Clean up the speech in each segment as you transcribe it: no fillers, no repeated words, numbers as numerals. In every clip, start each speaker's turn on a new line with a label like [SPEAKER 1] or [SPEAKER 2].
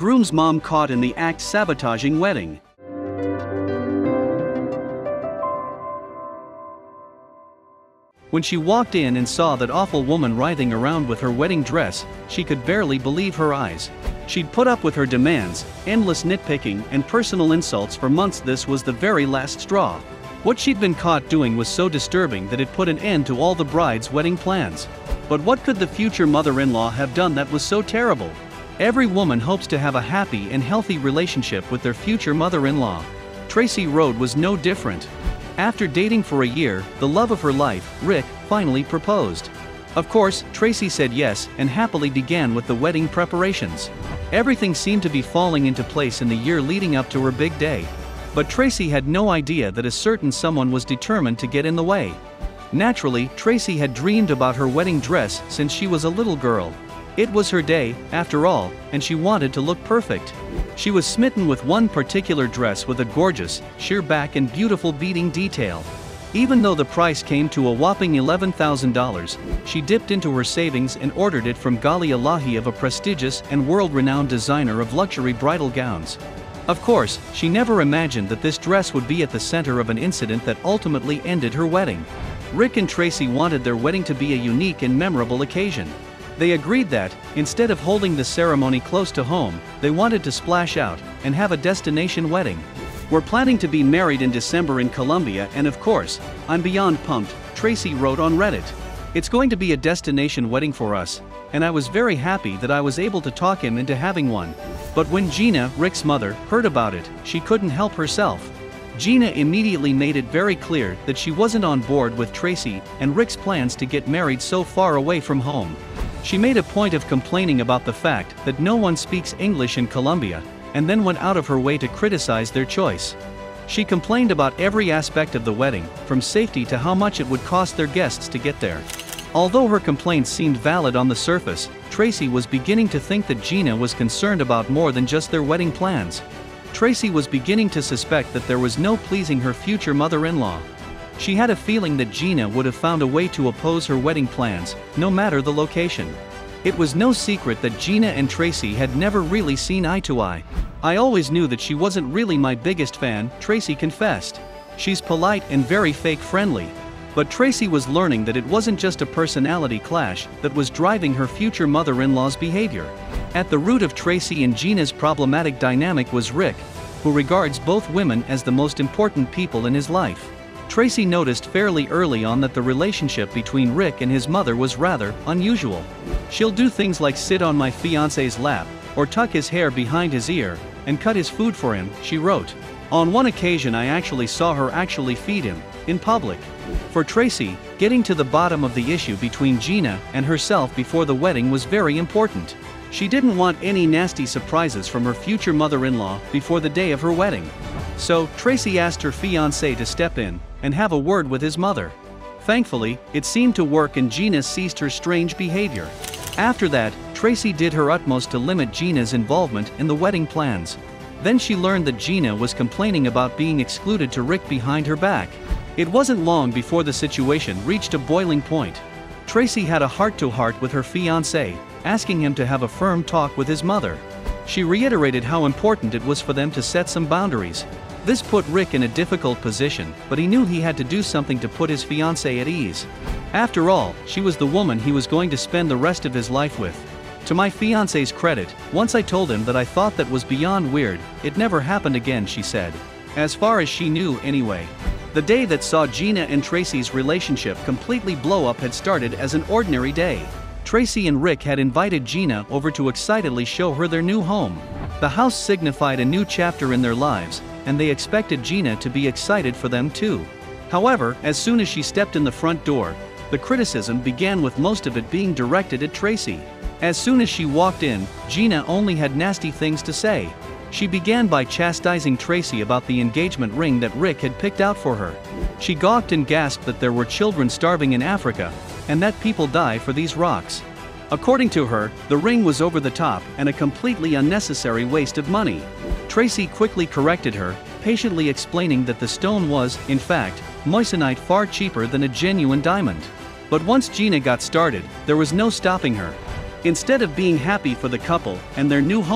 [SPEAKER 1] Groom's mom caught in the act sabotaging wedding. When she walked in and saw that awful woman writhing around with her wedding dress, she could barely believe her eyes. She'd put up with her demands, endless nitpicking, and personal insults for months. This was the very last straw. What she'd been caught doing was so disturbing that it put an end to all the bride's wedding plans. But what could the future mother-in-law have done that was so terrible? Every woman hopes to have a happy and healthy relationship with their future mother-in-law. Tracy Rhode was no different. After dating for a year, the love of her life, Rick, finally proposed. Of course, Tracy said yes and happily began with the wedding preparations. Everything seemed to be falling into place in the year leading up to her big day. But Tracy had no idea that a certain someone was determined to get in the way. Naturally, Tracy had dreamed about her wedding dress since she was a little girl. It was her day, after all, and she wanted to look perfect. She was smitten with one particular dress with a gorgeous, sheer back and beautiful beading detail. Even though the price came to a whopping $11,000, she dipped into her savings and ordered it from Gali Alahi, of a prestigious and world-renowned designer of luxury bridal gowns. Of course, she never imagined that this dress would be at the center of an incident that ultimately ended her wedding. Rick and Tracy wanted their wedding to be a unique and memorable occasion. They agreed that, instead of holding the ceremony close to home, they wanted to splash out and have a destination wedding. "We're planning to be married in December in Colombia, and of course, I'm beyond pumped," Tracy wrote on Reddit. "It's going to be a destination wedding for us, and I was very happy that I was able to talk him into having one." But when Gina, Rick's mother, heard about it, she couldn't help herself. Gina immediately made it very clear that she wasn't on board with Tracy and Rick's plans to get married so far away from home. She made a point of complaining about the fact that no one speaks English in Colombia, and then went out of her way to criticize their choice. She complained about every aspect of the wedding, from safety to how much it would cost their guests to get there. Although her complaints seemed valid on the surface, Tracy was beginning to think that Gina was concerned about more than just their wedding plans. Tracy was beginning to suspect that there was no pleasing her future mother-in-law. She had a feeling that Gina would have found a way to oppose her wedding plans, no matter the location. It was no secret that Gina and Tracy had never really seen eye to eye. "I always knew that she wasn't really my biggest fan," Tracy confessed. "She's polite and very fake friendly." But Tracy was learning that it wasn't just a personality clash that was driving her future mother-in-law's behavior. At the root of Tracy and Gina's problematic dynamic was Rick, who regards both women as the most important people in his life. Tracy noticed fairly early on that the relationship between Rick and his mother was rather unusual. "She'll do things like sit on my fiancé's lap, or tuck his hair behind his ear, and cut his food for him," she wrote. "On one occasion I actually saw her actually feed him, in public." For Tracy, getting to the bottom of the issue between Gina and herself before the wedding was very important. She didn't want any nasty surprises from her future mother-in-law before the day of her wedding. So, Tracy asked her fiancé to step in and have a word with his mother. Thankfully, it seemed to work and Gina ceased her strange behavior. After that, Tracy did her utmost to limit Gina's involvement in the wedding plans. Then she learned that Gina was complaining about being excluded to Rick behind her back. It wasn't long before the situation reached a boiling point. Tracy had a heart-to-heart with her fiancé, asking him to have a firm talk with his mother. She reiterated how important it was for them to set some boundaries. This put Rick in a difficult position, but he knew he had to do something to put his fiancée at ease. After all, she was the woman he was going to spend the rest of his life with. "To my fiancé's credit, once I told him that I thought that was beyond weird, it never happened again," she said. As far as she knew anyway. The day that saw Gina and Tracy's relationship completely blow up had started as an ordinary day. Tracy and Rick had invited Gina over to excitedly show her their new home. The house signified a new chapter in their lives, and they expected Gina to be excited for them too. However, as soon as she stepped in the front door, the criticism began, with most of it being directed at Tracy. As soon as she walked in, Gina only had nasty things to say. She began by chastising Tracy about the engagement ring that Rick had picked out for her. She gawked and gasped that there were children starving in Africa, and that people die for these rocks. According to her, the ring was over the top and a completely unnecessary waste of money. Tracy quickly corrected her, patiently explaining that the stone was, in fact, moissanite, far cheaper than a genuine diamond. But once Gina got started, there was no stopping her. Instead of being happy for the couple and their new home,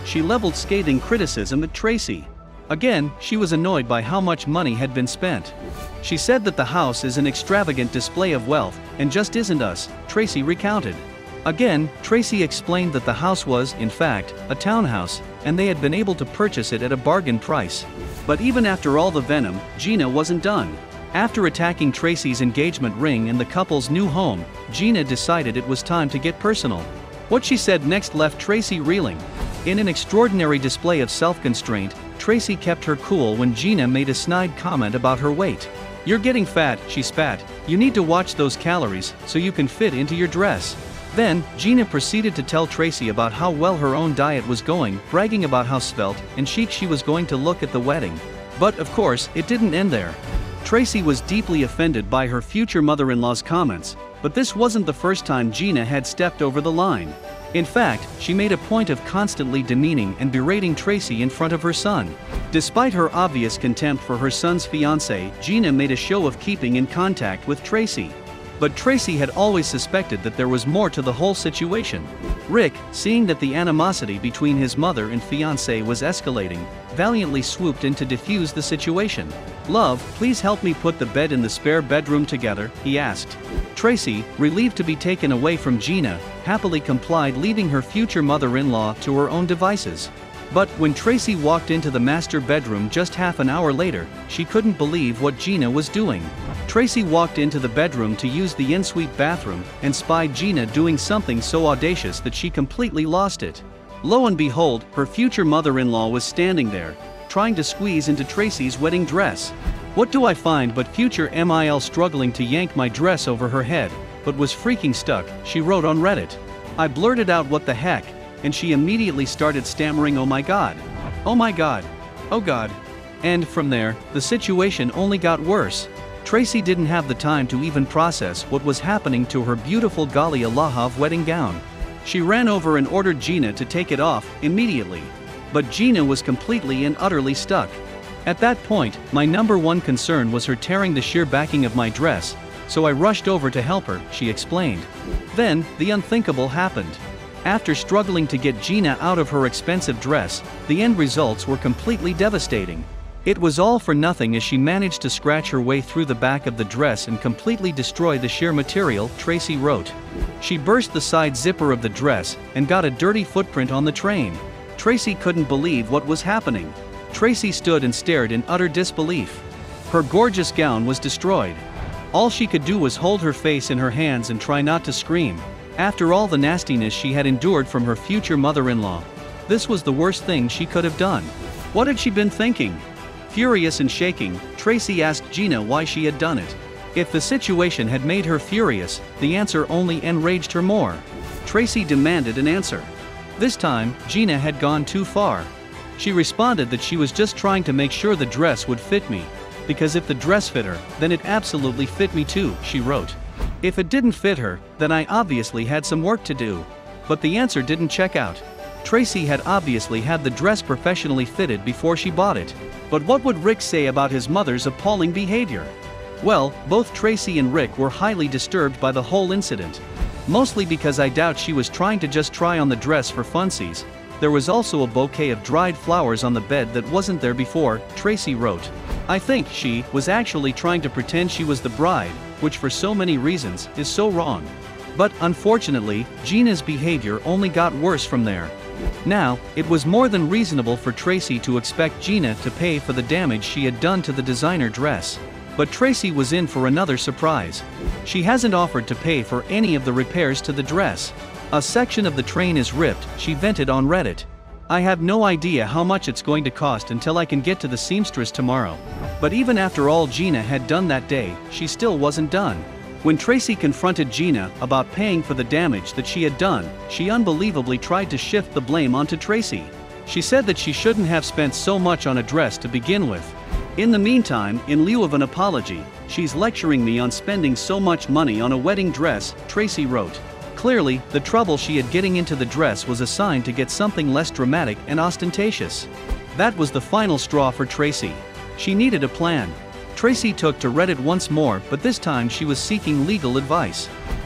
[SPEAKER 1] she leveled scathing criticism at Tracy. Again, she was annoyed by how much money had been spent. She said that the house is an extravagant display of wealth, and just isn't us, Tracy recounted. Again, Tracy explained that the house was, in fact, a townhouse, and they had been able to purchase it at a bargain price. But even after all the venom, Gina wasn't done. After attacking Tracy's engagement ring and the couple's new home, Gina decided it was time to get personal. What she said next left Tracy reeling. In an extraordinary display of self-constraint, Tracy kept her cool when Gina made a snide comment about her weight. "You're getting fat," she spat. "You need to watch those calories so you can fit into your dress." Then, Gina proceeded to tell Tracy about how well her own diet was going, bragging about how svelte and chic she was going to look at the wedding. But of course, it didn't end there. Tracy was deeply offended by her future mother-in-law's comments, but this wasn't the first time Gina had stepped over the line. In fact, she made a point of constantly demeaning and berating Tracy in front of her son. Despite her obvious contempt for her son's fiancée, Gina made a show of keeping in contact with Tracy. But Tracy had always suspected that there was more to the whole situation. Rick, seeing that the animosity between his mother and fiancé was escalating, valiantly swooped in to defuse the situation. "Love, please help me put the bed in the spare bedroom together," he asked. Tracy, relieved to be taken away from Gina, happily complied, leaving her future mother-in-law to her own devices. But when Tracy walked into the master bedroom just half an hour later, she couldn't believe what Gina was doing. Tracy walked into the bedroom to use the ensuite bathroom and spied Gina doing something so audacious that she completely lost it. Lo and behold, her future mother-in-law was standing there, trying to squeeze into Tracy's wedding dress. "What do I find but future MIL struggling to yank my dress over her head, but was freaking stuck," she wrote on Reddit. "I blurted out 'what the heck,' and she immediately started stammering 'oh my god. Oh my god. Oh god.' And from there, the situation only got worse. Tracy didn't have the time to even process what was happening to her beautiful Galia Lahav wedding gown. She ran over and ordered Gina to take it off immediately. But Gina was completely and utterly stuck. At that point, my number one concern was her tearing the sheer backing of my dress, so I rushed over to help her," she explained. Then, the unthinkable happened. After struggling to get Gina out of her expensive dress, the end results were completely devastating. It was all for nothing as she managed to scratch her way through the back of the dress and completely destroy the sheer material, Tracy wrote. She burst the side zipper of the dress and got a dirty footprint on the train. Tracy couldn't believe what was happening. Tracy stood and stared in utter disbelief. Her gorgeous gown was destroyed. All she could do was hold her face in her hands and try not to scream. After all the nastiness she had endured from her future mother-in-law, this was the worst thing she could have done. What had she been thinking? Furious and shaking, Tracy asked Gina why she had done it. If the situation had made her furious, the answer only enraged her more. Tracy demanded an answer. This time, Gina had gone too far. She responded that she was just trying to make sure the dress would fit me. Because if the dress fit her, then it absolutely fit me too, she wrote. If it didn't fit her, then I obviously had some work to do. But the answer didn't check out. Tracy had obviously had the dress professionally fitted before she bought it. But what would Rick say about his mother's appalling behavior? Well, both Tracy and Rick were highly disturbed by the whole incident. Mostly because I doubt she was trying to just try on the dress for funsies. There was also a bouquet of dried flowers on the bed that wasn't there before, Tracy wrote. I think she was actually trying to pretend she was the bride, which for so many reasons is so wrong. But unfortunately, Gina's behavior only got worse from there. Now, it was more than reasonable for Tracy to expect Gina to pay for the damage she had done to the designer dress. But Tracy was in for another surprise. She hasn't offered to pay for any of the repairs to the dress. A section of the train is ripped, she vented on Reddit. I have no idea how much it's going to cost until I can get to the seamstress tomorrow. But even after all Gina had done that day, she still wasn't done. When Tracy confronted Gina about paying for the damage that she had done, she unbelievably tried to shift the blame onto Tracy. She said that she shouldn't have spent so much on a dress to begin with. In the meantime, in lieu of an apology, she's lecturing me on spending so much money on a wedding dress, Tracy wrote. Clearly, the trouble she had getting into the dress was a sign to get something less dramatic and ostentatious. That was the final straw for Tracy. She needed a plan. Tracy took to Reddit once more, but this time she was seeking legal advice.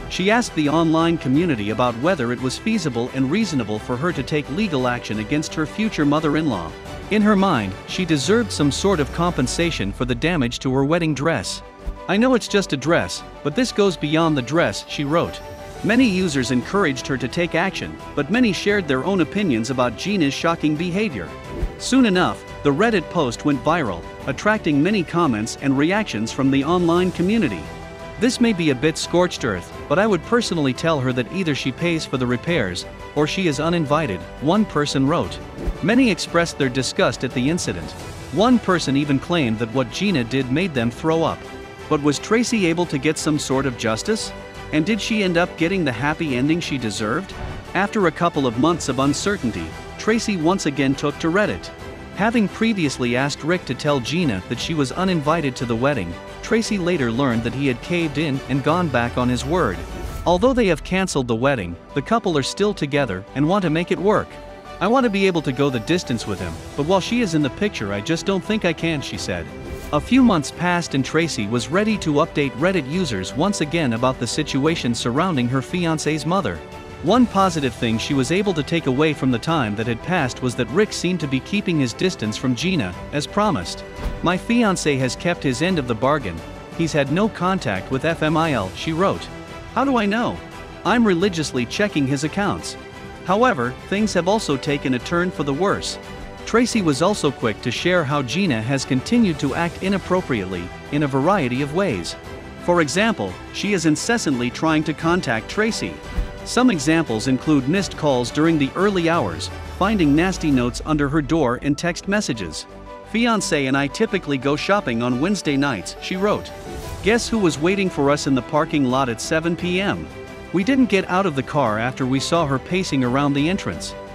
[SPEAKER 1] She asked the online community about whether it was feasible and reasonable for her to take legal action against her future mother-in-law. In her mind, she deserved some sort of compensation for the damage to her wedding dress. "I know it's just a dress, but this goes beyond the dress," she wrote. Many users encouraged her to take action, but many shared their own opinions about Gina's shocking behavior. Soon enough, the Reddit post went viral, attracting many comments and reactions from the online community. "This may be a bit scorched earth, but I would personally tell her that either she pays for the repairs, or she is uninvited," one person wrote. Many expressed their disgust at the incident. One person even claimed that what Gina did made them throw up. But was Tracy able to get some sort of justice? And did she end up getting the happy ending she deserved? After a couple of months of uncertainty, Tracy once again took to Reddit. Having previously asked Rick to tell Gina that she was uninvited to the wedding, Tracy later learned that he had caved in and gone back on his word. Although they have cancelled the wedding, the couple are still together and want to make it work. "I want to be able to go the distance with him, but while she is in the picture I just don't think I can," she said. A few months passed and Tracy was ready to update Reddit users once again about the situation surrounding her fiancé's mother. One positive thing she was able to take away from the time that had passed was that Rick seemed to be keeping his distance from Gina, as promised. "My fiancé has kept his end of the bargain. He's had no contact with FMIL," she wrote. "How do I know? I'm religiously checking his accounts." However, things have also taken a turn for the worse. Tracy was also quick to share how Gina has continued to act inappropriately, in a variety of ways. For example, she is incessantly trying to contact Tracy. Some examples include missed calls during the early hours, finding nasty notes under her door and text messages. "Fiancé and I typically go shopping on Wednesday nights," she wrote. "Guess who was waiting for us in the parking lot at 7 p.m.? We didn't get out of the car after we saw her pacing around the entrance.